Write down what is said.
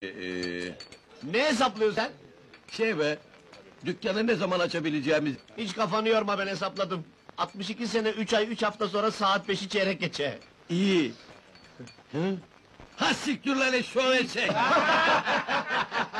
Ne hesaplıyorsun sen? Şey be, dükkanı ne zaman açabileceğimiz... Hiç kafanı yorma, ben hesapladım. 62 sene, 3 ay, 3 hafta sonra saat 5'i çeyrek geçe. İyi. Hı? Ha siktir lan eşşoğlu eşek!